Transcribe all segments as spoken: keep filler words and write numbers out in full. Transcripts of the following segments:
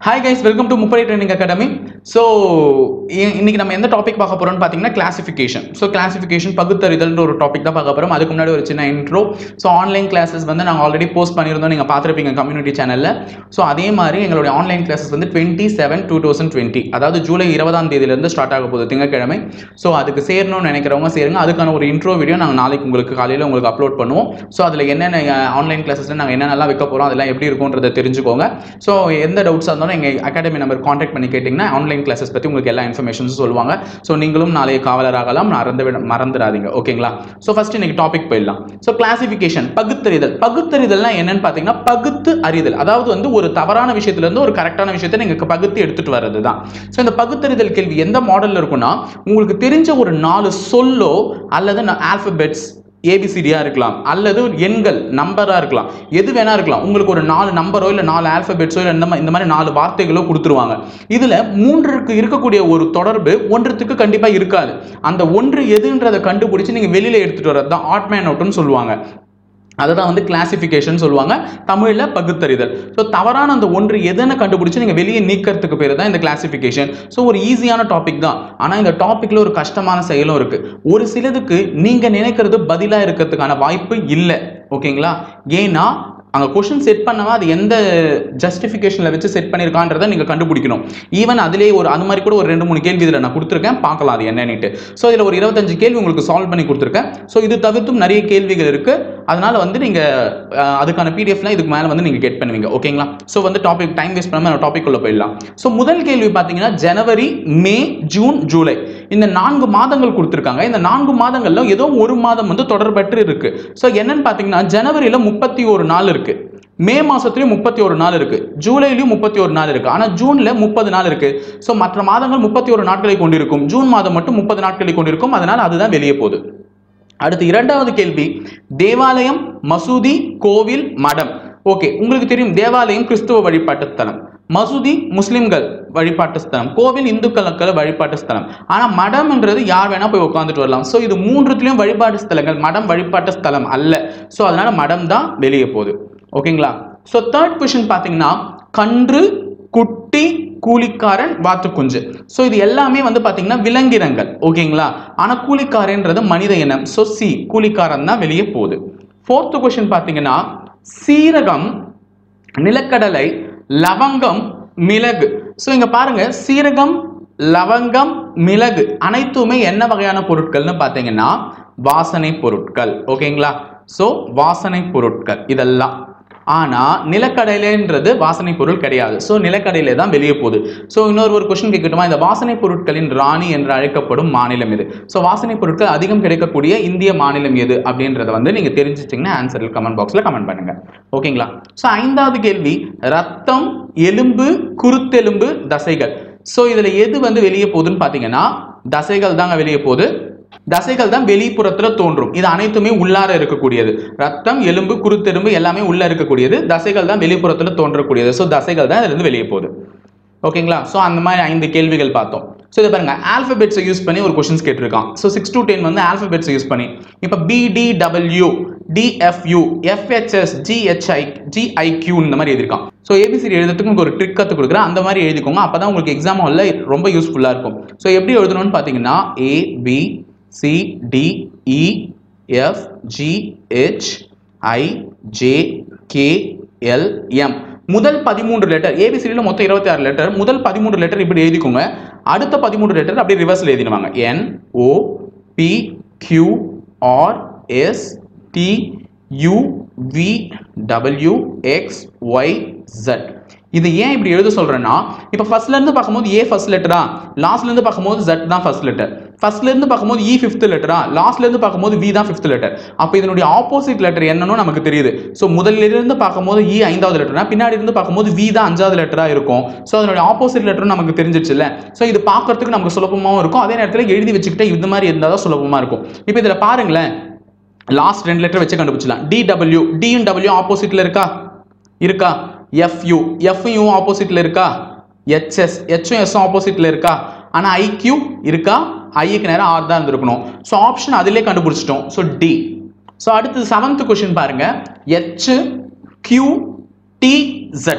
Hi guys, welcome to Mupari Training Academy. So, இன்னைக்கு நம்ம எந்த டாபிக் பார்க்க போறோம்னு பாத்தீங்கன்னா கிளாசிஃபிகேஷன். ஸோ கிளாசிஃபிகேஷன் பகுத்தறிதல்ன்ற ஒரு டாபிக் தான் பார்க்க போறோம். அதுக்கு முன்னாடி ஒரு சின்ன இன்ட்ரோ. ஸோ ஆன்லைன் கிளாஸஸ் வந்து நாங்கள் ஆல்ரெடி போஸ்ட் பண்ணியிருந்தோம், நீங்கள் பார்த்துருப்பீங்க கம்யூனிட்டி சேனலில். ஸோ அதே மாதிரி எங்களுடைய ஆன்லைன் கிளாஸஸ் வந்து twenty seven two thousand twenty அதாவது ஜூலை இருபதாம் தேதியிலிருந்து ஸ்டார்ட் ஆக போகுது, திங்கட்கிழமை. ஸோ அதுக்கு சேரணும்னு நினைக்கிறவங்க சேருங்க. அதுக்கான ஒரு இன்ட்ரோ வீடியோ நாங்கள் நாளைக்கு உங்களுக்கு காலையில் உங்களுக்கு அப்லோட் பண்ணுவோம். ஸோ அதில் என்னென்ன ஆன்லைன் கிளாஸஸில் நாங்கள் என்னென்னலாம் வைக்க போகிறோம், அதெல்லாம் எப்படி இருக்கும்ன்றதை தெரிஞ்சுக்கோங்க. ஸோ எந்த டவுட்ஸாக இருந்தாலும் எங்கள் அகாடமி நம்பர் கான்டாக்ட் பண்ணி கேட்டிங்கன்னா ஆன்லைன் கிளாஸஸ் பற்றி உங்களுக்கு எல்லா இன்ஃபர்மேஷன்ஸும் சொல்லுவாங்க. ஸோ நீங்களும் நாளைய காவலராகலாம், மறந்து மறந்துடாதீங்க. ஓகேங்களா? ஸோ ஃபர்ஸ்ட் இன்னைக்கு டாபிக் போயிடலாம். ஸோ கிளாசிஃபிகேஷன் பகுத்தறிதல். பகுத்தறிதல்னா என்னன்னு பார்த்தீங்கன்னா பகுத்து அறிதல், அதாவது வந்து ஒரு தவறான விஷயத்துல இருந்து ஒரு கரெக்டான விஷயத்தை நீங்க பகுத்து எடுத்துட்டு வர்றது தான். ஸோ இந்த பகுத்தறிதல் கேள்வி எந்த மாடல்ல இருக்குன்னா, உங்களுக்கு தெரிஞ்ச ஒரு நாலு சொல்லோ அல்லது ஆல்பபெட்ஸ் ஏபிசிடியா இருக்கலாம், அல்லது எண்கள் நம்பரா இருக்கலாம், எது வேணா இருக்கலாம். உங்களுக்கு ஒரு நாலு நம்பரோ இல்லை நாலு ஆல்பபெட்ஸோ இல்லை இந்த மாதிரி நாலு வார்த்தைகளோ கொடுத்துருவாங்க. இதுல மூன்றுக்கு இருக்கக்கூடிய ஒரு தொடர்பு ஒன்றுத்துக்கு கண்டிப்பா இருக்காது. அந்த ஒன்று எதுன்றதை கண்டுபிடிச்சு நீங்க வெளியில எடுத்துட்டு வர்றது தான் ஆட் மேன் அவுட்னு சொல்லுவாங்க. அதுதான் வந்து கிளாசிஃபிகேஷன் சொல்லுவாங்க, தமிழில் பகுத்தறிதல். ஸோ தவறான அந்த ஒன்று எதுன்னு கண்டுபிடிச்சு நீங்கள் வெளியே நீக்கிறதுக்கு பேர் தான் இந்த கிளாசிஃபிகேஷன். ஸோ ஒரு ஈஸியான டாபிக் தான், ஆனால் இந்த டாப்பிக்கில் ஒரு கஷ்டமான செயலும் இருக்கு. ஒரு சிலதுக்கு நீங்கள் நினைக்கிறது பதிலாக இருக்கிறதுக்கான வாய்ப்பு இல்லை. ஓகேங்களா? ஏன்னா அங்கே கொஷின் செட் பண்ணவா அது எந்த ஜஸ்டிஃபிகேஷனில் வச்சு செட் பண்ணியிருக்கான்றதை நீங்கள் கண்டுபிடிக்கணும். ஈவன் அதிலே ஒரு அது மாதிரி கூட ஒரு ரெண்டு மூணு கேள்வி இதில் நான் கொடுத்துருக்கேன், பார்க்கலாம் அது என்னன்னுட்டு. ஸோ இதில் ஒரு இருபத்தஞ்சு கேள்வி உங்களுக்கு சால்வ் பண்ணி கொடுத்துருக்கேன். ஸோ இது தவிர்த்தும் நிறைய கேள்விகள் இருக்குது, அதனால வந்து நீங்கள் அதுக்கான பிடிஎஃப்லாம் இதுக்கு மேலே வந்து நீங்கள் கெட் பண்ணுவீங்க. ஓகேங்களா? ஸோ வந்து டாபிக் டைம் வேஸ்ட் பண்ணாமல் நம்ம டாபிக் உள்ள போயிடலாம். ஸோ முதல் கேள்வி பார்த்தீங்கன்னா ஜனவரி, மே, ஜூன், ஜூலை இந்த நான்கு மாதங்கள் கொடுத்துருக்காங்க. இந்த நான்கு மாதங்கள்ல ஏதோ ஒரு மாதம் வந்து தொடர்பற்று இருக்கு. ஸோ என்னன்னு பார்த்தீங்கன்னா ஜனவரியில முப்பத்தி ஒரு நாள் இருக்கு, மே மாசத்துலயும் முப்பத்தி ஒரு நாள் இருக்கு, ஜூலைலயும் முப்பத்தி ஒரு நாள் இருக்கு, ஆனா ஜூன்ல முப்பது நாள் இருக்கு. சோ மற்ற மாதங்கள் முப்பத்தி ஒரு நாட்களை கொண்டிருக்கும், ஜூன் மாதம் மட்டும் முப்பது நாட்களை கொண்டிருக்கும். அதனால அதுதான் வெளியே போகுது. அடுத்து இரண்டாவது கேள்வி, தேவாலயம், மசூதி, கோவில், மடம். ஓகே, உங்களுக்கு தெரியும் தேவாலயம் கிறிஸ்துவ வழிபாட்டு ஸ்தலம், மசூதி முஸ்லிம்கள் வழிபாட்டு ஸ்தலம், கோவில் இந்துக்களுக்கு வழிபாட்டு ஸ்தலம். ஆனா மடம்ன்றது யார் வேணா போய் உட்காந்துட்டு வரலாம். சோ இது மூன்றுத்திலும் வழிபாட்டு ஸ்தலங்கள், மடம் வழிபாட்டு ஸ்தலம் அல்ல. சோ அதனால மடம் தான் வெளியே போகுது. ஓகேங்களா? சோ தேர்ட் क्वेश्चन பாத்தீங்கன்னா கன்று, குட்டி, கூலிக்காரன், வாத்துக்குஞ்சு. சோ இது எல்லாமே வந்து பாத்தீங்கன்னா விலங்கினங்கள். ஓகேங்களா? ஆனா கூலிக்காரன்றது மனித இனம். சோ சி கூலிக்காரன் தான் வெளியே போகுது. ஃபோர்த் क्वेश्चन பாத்தீங்கன்னா சீரகம், நிலக்கடலை, லவங்கம், மிளகு. சோ இங்க பாருங்க, சீரகம், லவங்கம், மிளகு அனைத்துமே என்ன வகையான பொருட்கள்னு பாத்தீங்கன்னா வாசனை பொருட்கள். ஓகேங்களா? சோ வாசனை பொருட்கள் இதெல்லாம். ஆனா நிலக்கடலைன்றது வாசனை பொருள் கிடையாது. சோ நிலக்கடலை தான் வெளியே போகுது. சோ இன்னொரு ஒரு क्वेश्चन கேட்கட்டுமா, இந்த வாசனை பொருட்களின் ராணி என்று அழைக்கப்படும் மாநிலம் எது? சோ வாசனை பொருட்கள் அதிகம் கிடைக்கக்கூடிய இந்திய மாநிலம் எது அப்படின்றத வந்து நீங்க தெரிஞ்சிட்டீங்கன்னா ஆன்சர் கமெண்ட் பாக்ஸ்ல கமெண்ட் பண்ணுங்க. ஓகேங்களா? சோ ஐந்தாவது கேள்வி, ரத்தம், எலும்பு, குருத்தெலும்பு, தசைகள். சோ இதுல எது வந்து வெளியே போகுதுன்னு பாத்தீங்கன்னா தசைகள் தாங்க வெளியே போகுது. தசைகள் தான் வெளிப்புறத்துல தோன்றும். இது அனைத்துமே உள்ளார இருக்கக்கூடியது. ரத்தம், எலும்பு, குருத்தெலும்பு எல்லாமே உள்ள இருக்கக்கூடியது. தசைகள் தான் வெளிப்புறத்துல தோன்றக்கூடியது. சோ தசைகள் தான் இதுல இருந்து வெளியே போகுது. ஓகேங்களா? சோ அந்த மாதிரி ஐந்து கேள்விகள் பார்த்தோம். சோ இத பாருங்க, ஆல்பபெட்ஸ் யூஸ் பண்ணி ஒரு क्वेश्चंस கேட்டிருக்கான். சோ சிக்ஸ் to டென் வந்து ஆல்பபெட்ஸ் யூஸ் பண்ணி, இப்ப B D W, D F U, F H S, G H I, G I Q இந்த மாதிரி எழுதிருக்கான். சோ ஏபிசிடி எழுதுறதுக்கு உங்களுக்கு ஒரு ட்ரிக் கத்து கொடுக்குறேன், அந்த மாதிரி எழுதிக்கோங்க. அப்பதான் உங்களுக்கு எக்ஸாம் ஹால்ல ரொம்ப யூஸ்ஃபுல்லா இருக்கும். சோ எப்படி எழுதணும்னு பாத்தீங்கன்னா A B C D E F G H I J K L M. முதல் பதிமூன்று லெட்டர், ஏபிசிடியில் மொத்தம் இருபத்தி ஆறு லெட்டர், முதல் பதிமூன்று லெட்டர் இப்படி எழுதிக்கோங்க. அடுத்த பதிமூன்று லெட்டர் அப்படியே ரிவர்ஸ்ல எழுதிடுவாங்க. N O P Q R S T U V W X Y Z. இது ஏன் இப்படி எழுத சொல்றேன்னா, இப்ப ஃபர்ஸ்ட்ல இருந்து பார்க்கும்போது ஏ ஃபர்ஸ்ட் லெட்டரா, லாஸ்ட்ல இருந்து பார்க்கும்போது ஜெட் தான் ஃபர்ஸ்ட் லெட்டர். ஃபர்ஸ்ட்ல இருந்து பார்க்கும்போது இ ஃபிஃப்த் லெட்டரா, லாஸ்ட்ல இருந்து பார்க்கும்போது வி தான் ஃபிஃப்த் லெட்டர். அப்ப இதனுடைய ஆப்போசிட் லெட்டர் என்னன்னு நமக்கு தெரியுது. சோ முதல்ல இருந்து பார்க்கும்போது இ ஐந்தாவது லெட்டர்னா, பின்னாடி இருந்து பார்க்கும்போது வி தான் அஞ்சாவது லெட்டரா இருக்கும். சோ அதனுடைய ஆப்போசிட் லெட்டர் நமக்கு தெரிஞ்சிச்சுல்ல. சோ இது பார்க்கிறதுக்கு நமக்கு சுலபமாவும் இருக்கும், அதே நேரத்தில் எழுதி வச்சுக்கிட்டே இந்த மாதிரி இருந்தாதான் சுலபமா இருக்கும். இப்போ இதுல பாருங்களேன், லாஸ்ட் ரெண்டு லெட்டர் வச்சு கண்டுபிடிச்சலாம். டி டபிள்யூ, டியும் டபிள்யூ ஆப்போசிட்ல இருக்கா இருக்கா எஃப்யூ, எஃப்யூ ஆப்போசிட்ல இருக்கா, ஹெச்எஸ், ஹெச்சும் எஸ்ஸும் ஆப்போசிட்ல இருக்கா. ஆனா ஐக்யூ இருக்கா, ஐக்கு நேரம் ஆர் தான் இருந்திருக்கணும். ஸோ ஆப்ஷன் அதிலே கண்டுபிடிச்சிட்டோம். So D. ஸோ அடுத்து செவன்த் क्वेश्चन பாருங்க, H Q D Z.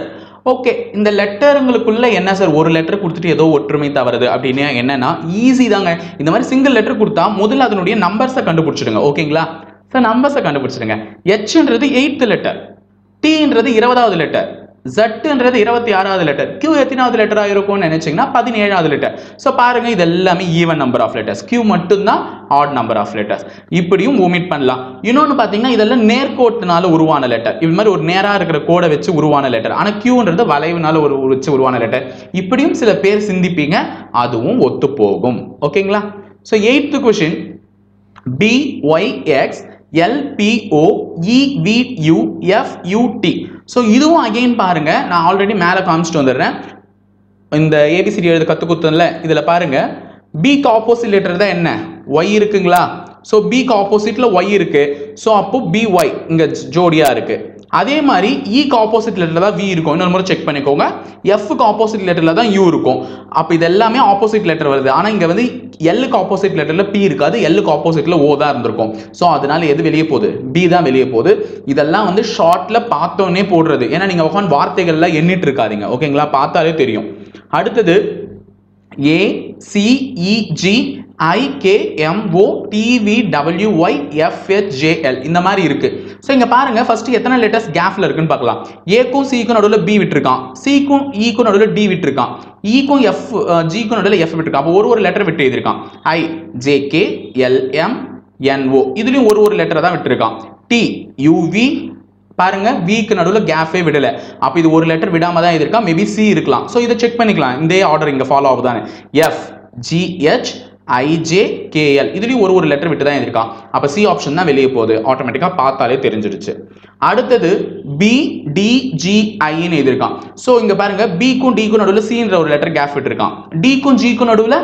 Okay, இந்த லெட்டருங்களுக்குள்ள என்ன சார் ஒரு லெட்டர் கொடுத்துட்டு ஏதோ ஒற்றுமை தவறுது அப்படின்னு என்னன்னா ஈஸி தாங்க. இந்த மாதிரி சிங்கிள் லெட்டர் கொடுத்தா முதல்ல அதனுடைய நம்பர்ஸை கண்டுபிடிச்சிடுங்க. ஓகேங்களா சார், நம்பர்ஸை கண்டுபிடிச்சிடுங்க. ஹெச்ன்றது எயித்து லெட்டர், டீன்றது இருபதாவது லெட்டர், ஜட்ன்றது இருபத்தி ஆறாவது லெட்டர், கியூ எத்தனாவது லெட்டரா இருக்கும்னு நினைச்சீங்கன்னா பதினேழாவது லெட்டர். ஸோ பாருங்க, இது எல்லாமே even number of letters, Q மட்டும்தான் ஆட் நம்பர் ஆஃப் லெட்டர்ஸ். இப்படியும் ஒமிட் பண்ணலாம். இன்னொன்று பார்த்தீங்கன்னா இதெல்லாம் நேர்கோட்டுனால உருவான லெட்டர், இது மாதிரி ஒரு நேராக இருக்கிற கோடை வச்சு உருவான லெட்டர். ஆனால் கியூன்றது வளைவுனால ஒரு வச்சு உருவான லெட்டர். இப்படியும் சில பேர் சிந்திப்பீங்க, அதுவும் ஒத்து போகும். ஓகேங்களா? So eighth question, B Y X L P O E V U F U D. So இதுவும் அகைன் பாருங்க, நான் ஆல்ரெடி மேலே காமிச்சிட்டு வந்துடுறேன். இந்த ஏபிசிடி எழுத கற்று கொடுத்ததுல இதில் பாருங்க, பிக்கு ஆப்போசிட் லெட்டர் தான் என்ன, ஒய் இருக்குங்களா? ஸோ பிக்கு ஆப்போசிட்ல ஒய் இருக்கு. ஸோ அப்போ பி ஒய் இங்கே ஜோடியா இருக்கு. அதே மாதிரி ஈக்கு ஆப்போசிட் லெட்டர் தான் வி இருக்கும். இன்னொரு முறை செக் பண்ணிக்கோங்க. எஃப்க்கு ஆப்போசிட் லெட்டர்ல தான் யூ இருக்கும். அப்போ இது எல்லாமே ஆப்போசிட் லெட்டர் வருது. ஆனால் இங்கே வந்து எல்லுக்கு ஆப்போசிட் லெட்டர்ல பி இருக்காது, எல்லுக்கு ஆப்போசிட்ல ஓ தான் இருந்திருக்கும். ஸோ அதனால எது வெளியே போகுது, பி தான் வெளியே போகுது. இதெல்லாம் வந்து ஷார்ட்ல பார்த்தோன்னே போடுறது, ஏன்னா நீங்க உட்காந்து வார்த்தைகள்லாம் எண்ணிட்டு இருக்காதீங்க. ஓகேங்களா? பார்த்தாலே தெரியும். அடுத்தது A C E G I K M O T V W Y F H J L இந்த மாதிரி இருக்கு. ஸோ இங்க பாருங்க, ஃபர்ஸ்ட் எத்தனை லெட்டர்ஸ் கேப்ல இருக்குன்னு பார்க்கலாம். ஏக்கும் சிக்கும் நடுவில் பி விட்டுருக்கான், சிக்கும் ஈக்கும் நடுவில் டி விட்டுருக்கான், ஈக்கும் எஃப் ஜிக்கும் நடுவில் எஃப் விட்டுருக்கான். அப்போ ஒரு ஒரு லெட்டர் விட்டு எழுதிருக்கான். I J K L M N O இதுலயும் ஒரு ஒரு லெட்டர் தான் விட்டுருக்கான். டி யூ வி பாருங்க, விக்கு நடுவில் கேஃபே விடல. அப்போ இது ஒரு லெட்டர் விடாம தான் எழுதிருக்கா. மேபி சி இருக்கலாம். ஸோ இதை செக் பண்ணிக்கலாம். இந்த ஆர்டர் இங்க ஃபாலோ ஆகுதானே. F G H I J K L இதுலயும் ஒரு ஒரு லெட்டர் விட்டு தான் எழுதிருக்கான். அப்போ சி ஆப்ஷன் தான் வெளியே போகுது. ஆட்டோமேட்டிக்கா பார்த்தாலே தெரிஞ்சிடுச்சு. அடுத்தது பி டி ஜி ஐன்னு எழுதிருக்கான். ஸோ இங்க பாருங்க, பிக்கும் டிக்கும் நடுவில் சின்ற ஒரு லெட்டர் கேப் விட்டுருக்கான். டிக்கும் ஜிக்கும் நடுவில்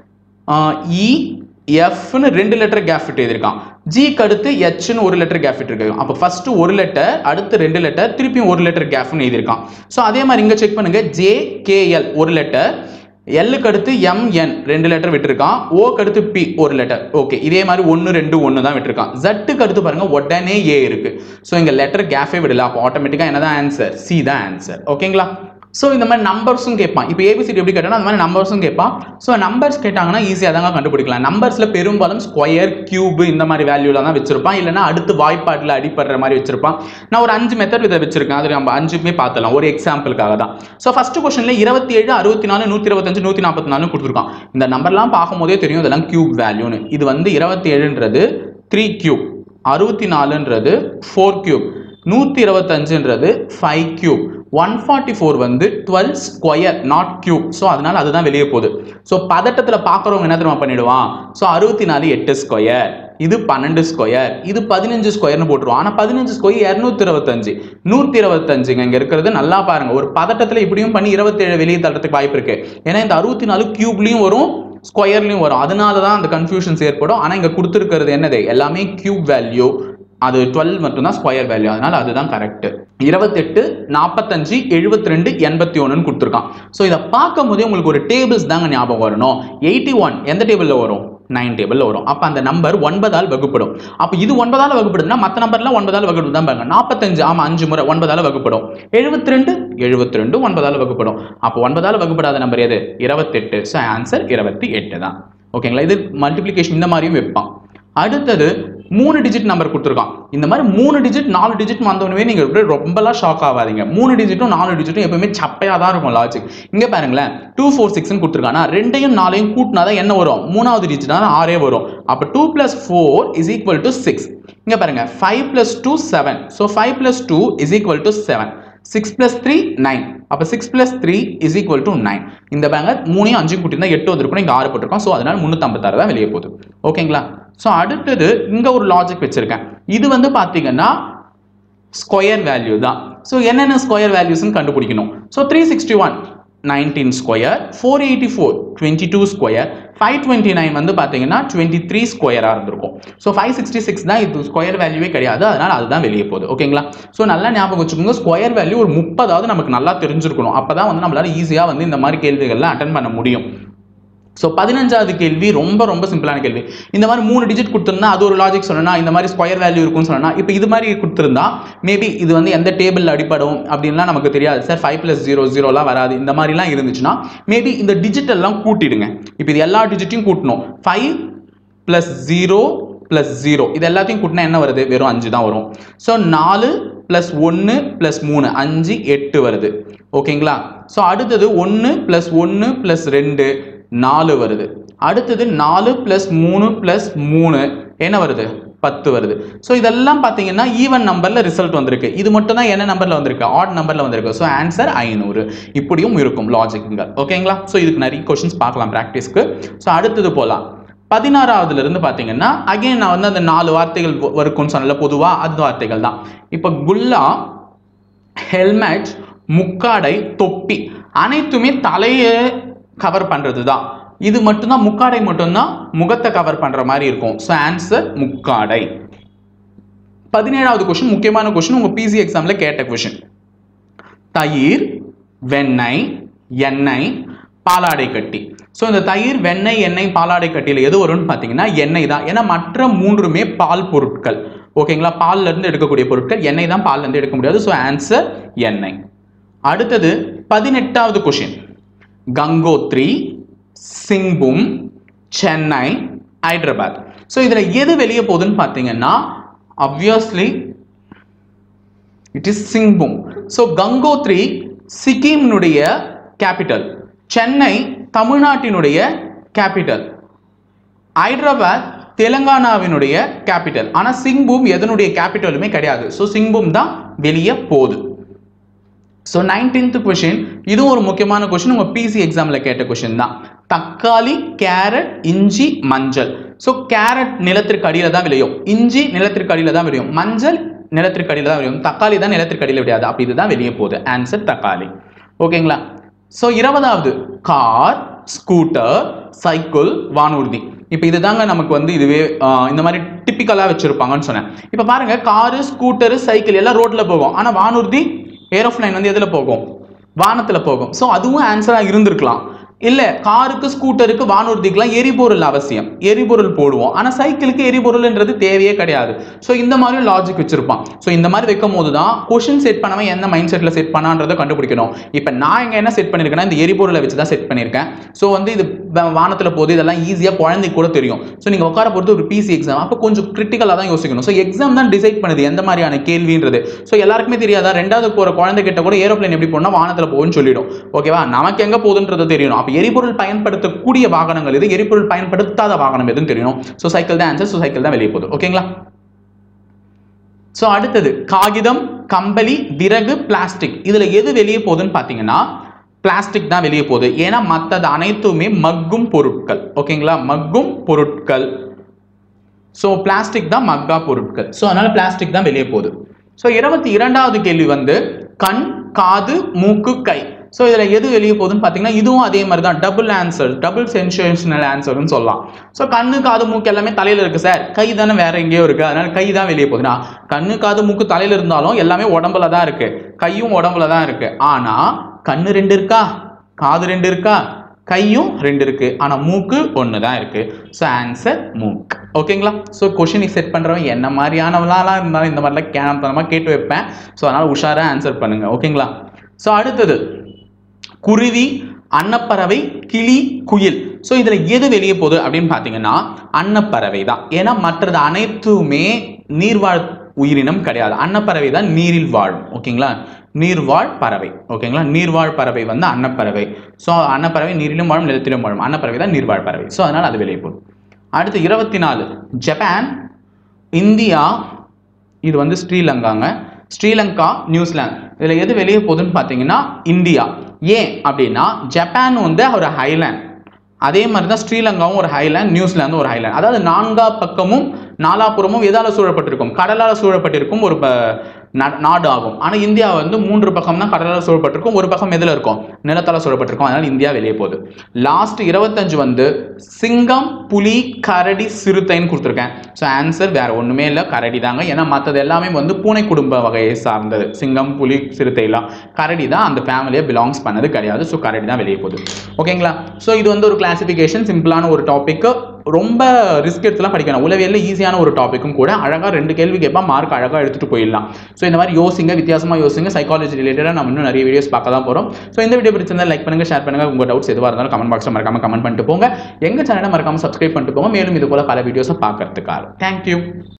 இ எஃப்னு ரெண்டு லெட்டர் கேப் விட்டு எழுதிருக்கான். ஜிக்கு அடுத்து எச்னு ஒரு லெட்டர் கேப் விட்டுருக்காங்க. அப்போ ஃபர்ஸ்ட் ஒரு லெட்டர், அடுத்து ரெண்டு லெட்டர், திருப்பியும் ஒரு லெட்டர் கேப்னு எழுதிருக்கான். ஸோ அதே மாதிரி இங்க செக் பண்ணுங்க, ஜே கே எல் ஒரு லெட்டர், எல்லுக்கு அடுத்து எம் என் ரெண்டு லெட்டர் விட்டுருக்கான், ஓக்கு அடுத்து பி ஒரு லெட்டர். ஓகே, இதே மாதிரி ஒன்று ரெண்டு ஒன்று தான் விட்டுருக்கான். ஜட்டுக்கு அடுத்து பாருங்க உடனே ஏ இருக்கு. ஸோ இங்க லெட்டர் கேஃபே விடல. அப்போ ஆட்டோமேட்டிக்கா என்னதான் ஆன்சர், சி தான் ஆன்சர். ஓகேங்களா? ஸோ இந்த மாதிரி நம்பர்ஸும் கேட்பான். இப்போ ஏபிசிடி எப்படி கேட்டாலும் அந்த மாதிரி நம்பர்ஸும் கேட்பான். ஸோ நம்பர்ஸ் கேட்டாங்கன்னா ஈஸியாக தாங்க கண்டுபிடிக்கலாம். நம்பர்ஸில் பெரும்பாலும் ஸ்கொயர், கியூப் இந்த மாதிரி வேல்யூலாம் தான் வச்சிருப்பான். இல்லைனா அடுத்து வாய்ப்பாட்டில் அடிப்படுற மாதிரி வச்சிருப்பான். நான் ஒரு அஞ்சு மெத்தட் இதை வச்சிருக்கேன். அது நம்ம அஞ்சுமே பார்த்துலாம், ஒரு எக்ஸாம்பிளுக்காக தான். ஸோ ஃபர்ஸ்ட் கொஸ்டின்ல இருபத்தி ஏழு அறுபத்தி நாலு நூற்றி இருபத்தஞ்சு நூற்றி நாற்பத்தி நாலு கொடுத்துருக்கான். இந்த நம்பர்லாம் பார்க்கும் போதே தெரியும் இதெல்லாம் கியூப் வேல்யூன்னு. இது வந்து இருபத்தி ஏழுன்றது த்ரீ கியூப், அறுபத்தி நாலுன்றது ஃபோர் கியூப், நூற்றி இருபத்தஞ்சுன்றது five cube, one forty four வந்து twelve square not cube. So அதனால அதுதான் வெளியே போகுது. ஸோ பதட்டத்தில் பார்க்குறவங்க என்ன தெரியுமா பண்ணிடுவான், ஸோ அறுபத்தி நாலு எட்டு ஸ்கொயர், இது பன்னெண்டு ஸ்கொயர், இது பதினஞ்சு ஸ்கொயர்னு போட்டுருவோம். ஆனால் பதினஞ்சு ஸ்கொயர் இரநூத்தி இருபத்தஞ்சு நூற்றி இருபத்தஞ்சுங்க இங்கே இருக்கிறது. நல்லா பாருங்க, ஒரு பதட்டத்தில் இப்படியும் பண்ணி இருபத்தேழு வெளியே தள்ளுறதுக்கு வாய்ப்பு இருக்கு. ஏன்னா இந்த அறுபத்தி நாலு கியூப்லையும் வரும், ஸ்கொயர்லையும் வரும். அதனால தான் அந்த கன்ஃபியூஷன்ஸ் ஏற்படும். ஆனால் இங்கே கொடுத்துருக்கிறது என்னது, எல்லாமே கியூப் வேல்யூ, அது டுவெல் மட்டும் தான் ஸ்கொயர் வேல்யூ. அதனால அதுதான் கரெக்ட். இருபத்தெட்டு நாற்பத்தஞ்சு எழுபத்தி ரெண்டு எண்பத்தி ஒன்றுன்னு கொடுத்துருக்கான். ஸோ இதை பார்க்கும் போதே உங்களுக்கு ஒரு டேபிள்ஸ் தாங்க ஞாபகம் வரணும். எயிட்டி ஒன் எந்த டேபிளில் வரும், நைன் டேபிளில் வரும். அப்போ அந்த நம்பர் ஒன்பதால் வகுப்படும். அப்போ இது ஒன்பதால் வகுப்படுதுன்னா மற்ற நம்பர்லாம் ஒன்பதால் வகுப்படும் தான் பாருங்க. நாற்பத்தஞ்சு ஆமா அஞ்சு முறை ஒன்பதால் வகுப்படும். எழுபத்தி ரெண்டு எழுபத்தி ரெண்டு ஒன்பதால் வகுப்படும். அப்போ ஒன்பதால் வகுப்படாத நம்பர் எது, இருபத்தெட்டு. ஸோ ஆன்சர் இருபத்தி எட்டு தான். ஓகேங்களா? இது மல்டிப்ளிகேஷன் இந்த மாதிரியும் வைப்பான். அடுத்தது மூணு டிஜிட் நம்பர் கொடுத்துருக்கான். இந்த மாதிரி மூணு டிஜிட் நாலு டிஜிட் வந்தோடனே நீங்க ரொம்பலாம் ஷாக் ஆகாதீங்க. மூணு டிஜிட்டும் நாலு டிஜிட்டும் எப்பவுமே சப்பையா தான் இருக்கும் லாஜிக். இங்க பாருங்களேன், டூ ஃபோர் சிக்ஸ் கொடுத்துருக்கானா, ரெண்டையும் நாளையும் கூட்டினாதான் என்ன வரும், மூணாவது டிஜிட் ஆறே வரும். அப்போ two plus four is equal to six. இங்க பாருங்க, five plus two seven. So five plus two is equal to seven. Six plus three nine. அப்போ six plus three is equal to nine. இந்த பேங்க மூணையும் அஞ்சு கூட்டி தான் எட்டு வந்திருக்கும், இங்கே ஆறு போட்டிருக்கோம். ஸோ அதனால முந்நூற்றி ஐம்பத்தாறு தான் வெளியே போகுது. ஓகேங்களா? ஸோ அடுத்தது இங்க ஒரு லாஜிக் வச்சிருக்கேன். இது வந்து பார்த்தீங்கன்னா ஸ்கொயர் வேல்யூ தான். ஸோ என்னென்ன ஸ்கொயர் வேல்யூஸ்ன்னு கண்டுபிடிக்கணும். So three sixty one nineteen square, four eighty four twenty two square, five twenty nine வந்து பார்த்தீங்கன்னா டுவெண்ட்டி த்ரீ ஸ்கொயராக இருந்திருக்கும். ஸோ ஃபைவ் சிக்ஸ்டி சிக்ஸ் தான் இது ஸ்கொயர் வேல்யூவே கிடையாது. அதனால அதுதான் வெளியே போகுது. ஓகேங்களா? ஸோ நல்லா ஞாபகம் வச்சுக்கோங்க, ஸ்கொயர் வேல்யூ ஒரு முப்பதாவது நமக்கு நல்லா தெரிஞ்சிருக்கணும். அப்போ தான் வந்து நம்மளால ஈஸியாக வந்து இந்த மாதிரி கேள்விகள்லாம் அட்டன் பண்ண முடியும். ஸோ பதினஞ்சாவது கேள்வி ரொம்ப ரொம்ப சிம்பிளான கேள்வி. இந்த மாதிரி மூணு டிஜிட் கொடுத்துருந்தா அது ஒரு லாஜிக் சொல்லணும்னா, இந்த மாதிரி ஸ்கொயர் வேல்யூ இருக்கும்னு சொல்லணும்னா, இப்போ இது மாதிரி கொடுத்துருந்தா மேபி இது வந்து எந்த டேபிள் அடிப்படும் அப்படின்லாம் நமக்கு தெரியாது சார். ஃபைவ் பிளஸ் ஜீரோ ஜீரோலாம் வராது. இந்த மாதிரிலாம் இருந்துச்சுன்னா மேபி இந்த டிஜிட் எல்லாம் கூட்டிடுங்க. இப்போ இது எல்லா டிஜிட்டையும் கூட்டணும். Five plus zero plus zero இது எல்லாத்தையும் கூட்டினா என்ன வருது? வெறும் அஞ்சு தான் வரும். ஸோ நாலு பிளஸ் ஒன்று பிளஸ் மூணு அஞ்சு எட்டு வருது. ஓகேங்களா? ஸோ அடுத்தது ஒன்று பிளஸ் ஒன்று பிளஸ் ரெண்டு நாலு வருது. அடுத்தது நாலு பிளஸ் மூணு பிளஸ் மூணு என்ன வருது? பத்து வருது. ஸோ இதெல்லாம் பார்த்தீங்கன்னா ஈவன் நம்பர்ல ரிசல்ட் வந்திருக்கு. இது மட்டும் தான் என்ன நம்பர்ல வந்திருக்கு? ஆட் நம்பர்ல வந்திருக்கு. ஸோ ஆன்சர் ஐநூறு. இப்படியும் இருக்கும் லாஜிக்குங்க. ஓகேங்களா? ஸோ இதுக்கு நிறைய கொஸ்டின்ஸ் பார்க்கலாம் ப்ராக்டிஸ்க்கு. ஸோ அடுத்தது போகலாம். பதினாறாவதுல இருந்து பார்த்தீங்கன்னா அகைன் நான் வந்து அந்த நாலு வார்த்தைகள் வருக்கும்னு சொன்னல, பொதுவாக அந்த வார்த்தைகள் தான். இப்போ குல்லா, ஹெல்மெட், முக்காடை, தொப்பி அனைத்துமே தலையை கவர் பண்றது தான். இது மட்டும்தான் முக்காடை மட்டும்தான் முகத்தை கவர் பண்ற மாதிரி இருக்கும். ஸோ ஆன்சர் முக்காடை. பதினேழாவது கொஸ்டின் முக்கியமான கொஸ்டின், உங்க பிசி எக்ஸாம்ல கேட்ட கொஸ்டின். தயிர், வெண்ணெய், எண்ணெய், பாலாடை கட்டி. ஸோ இந்த தயிர், வெண்ணெய், எண்ணெய், பாலாடை கட்டியில் எது வரும்னு பார்த்தீங்கன்னா எண்ணெய் தான். ஏன்னா மற்ற மூன்றுமே பால் பொருட்கள். ஓகேங்களா? பால்ல இருந்து எடுக்கக்கூடிய பொருட்கள். எண்ணெய் தான் பால்ல இருந்து எடுக்க முடியாது. ஸோ ஆன்சர் எண்ணெய். அடுத்தது பதினெட்டாவது கொஸ்டின். கங்கோத்ரி, சிங்பூம், சென்னை, ஹைதராபாத். ஸோ இதுல எது வெளியே போகுதுன்னு பார்த்தீங்கன்னா obviously it is Singhbhum. So Gangotri சிக்கிம்னுடைய கேபிட்டல், சென்னை தமிழ்நாட்டினுடைய கேபிட்டல், ஹைதராபாத் தெலுங்கானாவினுடைய கேபிட்டல். ஆனா சிங்பூம் எதனுடைய கேபிட்டலுமே கிடையாது. ஸோ சிங்பூம் தான் வெளியே போகுது. ஸோ நைன்டீன்த் கொஸ்டின், இதுவும் ஒரு முக்கியமான கொஸ்டின், உங்க பிசி எக்ஸாம்ல கேட்ட கொஸ்டின் தான். தக்காளி, கேரட், இஞ்சி, மஞ்சள். ஸோ கேரட் நிலத்திற்கு அடியில தான் விளையும், இஞ்சி நிலத்திற்கு அடியில தான் விளையும், மஞ்சள் நிலத்திற்கு அடியில தான் விளையும், தக்காளி தான் நிலத்திற்கு அடியில விளையாது. அப்படி இதுதான் வெளியே போகுது. ஆன்சர் தக்காளி. ஓகேங்களா? ஸோ இருபதாவது கார், ஸ்கூட்டர், சைக்கிள், வானூர்தி. இப்போ இதுதாங்க நமக்கு வந்து இதுவே இந்த மாதிரி டிப்பிக்கலாக வச்சிருப்பாங்கன்னு சொன்னேன். இப்போ பாருங்க, காரு, ஸ்கூட்டரு, சைக்கிள் எல்லாம் ரோட்ல போகும். ஆனால் வானூர்தி, ஏரோப்ளைன் வந்து எதில் போகும்? வானத்துல போகும். ஸோ அதுவும் ஆன்சரா இருந்திருக்கலாம். இல்ல காருக்கு, ஸ்கூட்டருக்கு, வானூர்திக்கெல்லாம் எரிபொருள் அவசியம், எரிபொருள் போடுவோம். ஆனா சைக்கிளுக்கு எரிபொருள்ன்றது தேவையே கிடையாது. ஸோ இந்த மாதிரி லாஜிக் வச்சிருப்பான். ஸோ இந்த மாதிரி வைக்கும் போது தான் கொஸ்டின் செட் பண்ணவன் எந்த மைண்ட் செட்ல செட் பண்ணான்றதை கண்டுபிடிக்கணும். இப்போ நான் இங்க என்ன செட் பண்ணிருக்கேன்னா இந்த எரிபொருளை வச்சு தான் செட் பண்ணியிருக்கேன். ஸோ வந்து இது வானத்துல போது, இதெல்லாம் ஈஸியா குழந்தைக்கு கூட தெரியும். ஸோ நீங்க உட்கார பொறுத்து ஒரு பிசி எக்ஸாம், அப்போ கொஞ்சம் கிரிட்டிக்கலா தான் யோசிக்கணும். ஸோ எக்ஸாம் தான் டிசைட் பண்ணுது எந்த மாதிரியான கேள்வின்றது. ஸோ எல்லாருக்குமே தெரியாதா? ரெண்டாவது போற குழந்தை கிட்ட கூட ஏரோப்ளைன் எப்படி போனா வானத்துல போகும்னு சொல்லிடும். ஓகேவா? நமக்கு எங்க போகுதுன்றது தெரியணும். எரிபொருள் பயன்படுத்தக்கூடிய வாகனங்கள் எது, எரிபொருள் பயன்படுத்தாத வாகனம் எதுன்னு தெரியணும். சோ சைக்கிள் தான் ஆன்சர். சோ சைக்கிள் தான் வெளியே போகுது. ஓகேங்களா? சோ அடுத்தது காகிதம், கம்பளி, விறகு, பிளாஸ்டிக். இதுல எது வெளியே போகுதுன்னு பாத்தீங்கன்னா பிளாஸ்டிக் தான் வெளியே போகுது. ஏன்னா மற்றது அனைத்துமே மக்கும் பொருட்கள். ஓகேங்களா? மக்கும் பொருட்கள். சோ பிளாஸ்டிக் தான் மக்கா பொருட்கள். சோ அதனால பிளாஸ்டிக் தான் வெளியே போகுது. சோ இருபத்தி இரண்டாவது கேள்வி வந்து கண், காது, மூக்கு, கை. ஸோ இதில் எது வெளியே போகுதுன்னு பார்த்தீங்கன்னா இதுவும் அதே மாதிரி தான், டபுள் ஆன்சர், டபுள் சென்சேஷனல் ஆன்சர்னு சொல்லலாம். ஸோ கண்ணு, காது, மூக்கு எல்லாமே தலையில் இருக்கு சார், கை தானே வேற எங்கேயோ இருக்கு, அதனால கை தான் வெளியே போகுதுன்னா கண்ணு, காது, மூக்கு தலையில் இருந்தாலும் எல்லாமே உடம்புல தான் இருக்கு, கையும் உடம்புல தான் இருக்கு. ஆனா கண்ணு ரெண்டு இருக்கா, காது ரெண்டு இருக்கா, கையும் ரெண்டு இருக்கு, ஆனா மூக்கு ஒன்று தான் இருக்கு. ஸோ ஆன்சர் மூக்கு. ஓகேங்களா? ஸோ கொஷினை செட் பண்றவங்க என்ன மாதிரியானவங்களாம் இருந்தாலும் இந்த மாதிரிலாம் கேனத்தனமாக கேட்டு வைப்பேன். ஸோ அதனால உஷாரா ஆன்சர் பண்ணுங்க. ஓகேங்களா? ஸோ அடுத்தது குருவி, அன்னப்பறவை, கிளி, குயில். ஸோ இதுல எது வெளியே போகுது அப்படின்னு பார்த்தீங்கன்னா அன்னப்பறவை தான். ஏன்னா மற்றது அனைத்துமே நீர்வாழ் உயிரினம் கிடையாது. அன்னப்பறவை தான் நீரில் வாழும். ஓகேங்களா? நீர்வாழ் பறவை. ஓகேங்களா? நீர்வாழ் பறவை வந்து அன்னப்பறவை. ஸோ அன்னப்பறவை நீரிலும் வாழும், நிலத்திலும் வாழும். அன்னப்பறவை தான் நீர்வாழ் பறவை. ஸோ அதனால அது வெளியே போகுது. அடுத்து இருபத்தி நாலு ஜப்பான், இந்தியா, இது வந்து ஸ்ரீலங்காங்க, ஸ்ரீலங்கா, நியூசிலாந்து. இதுல எது வெளியே போகுதுன்னு பார்த்தீங்கன்னா இந்தியா. ஏன் அப்படின்னா ஜப்பான் வந்து ஒரு ஹைலேண்ட், அதே மாதிரி தான் ஸ்ரீலங்காவும் ஒரு ஹைலேண்ட், நியூசிலாந்தும் ஒரு ஹைலேண்ட். அதாவது நான்கா பக்கமும் நாலாபுறமும் எதால சூழப்பட்டிருக்கும், கடலால் சூழப்பட்டிருக்கும் ஒரு நாடு ஆகும். ஆனால் இந்தியா வந்து மூன்று பக்கம் தான் கடலால் சூழப்பட்டிருக்கும், ஒரு பக்கம் எதில் இருக்கும், நிலத்தால் சூழப்பட்டிருக்கும். அதனால் இந்தியா வெளியே போகுது. லாஸ்ட் இருபத்தஞ்சு வந்து சிங்கம், புலி, கரடி, சிறுத்தைன்னு கொடுத்துருக்கேன். ஸோ ஆன்சர் வேற ஒன்றுமே இல்லை, கரடி தாங்க. ஏன்னா மற்றது எல்லாமே வந்து பூனை குடும்ப வகையை சார்ந்தது. சிங்கம், புலி, சிறுத்தைலாம். கரடி தான் அந்த ஃபேமிலியை பிலாங்ஸ் பண்ணது கிடையாது. ஸோ கரடி தான் வெளியே போகுது. ஓகேங்களா? ஸோ இது வந்து ஒரு கிளாசிஃபிகேஷன், சிம்பிளான ஒரு டாபிக். ரொம்ப ரிஸ்க் எடுத்துலாம் படிக்கணும். உளவியல்ல ஈஸியான ஒரு டாப்பிக்கும் கூட. அழகாக ரெண்டு கேள்வி கேட்பான், மார்க் அழகாக எடுத்துகிட்டு போயிடலாம். ஸோ இந்த மாதிரி யோசிங்க, வித்தியாசமாக யோசிங்க. சைக்காலஜி ரிலேட்டடாக நம்ம இன்னும் நிறைய வீடியோஸ் பார்க்க தான் போகிறோம். ஸோ இந்த வீடியோ பிடிச்சிருந்தா லைக் பண்ணுங்கள், ஷேர் பண்ணுங்கள். உங்கள் டவுட்ஸ் எதுவாக இருந்தாலும் கமெண்ட் பாக்ஸில் மறக்காமல் கமெண்ட் பண்ணிட்டு போங்க. எங்கள் சேனலை மறக்காமல் சப்ஸ்கிரைப் பண்ணிட்டு போங்க, மேலும் இது போல பல வீடியோஸை பார்க்கறதுக்காக. தேங்க்யூ.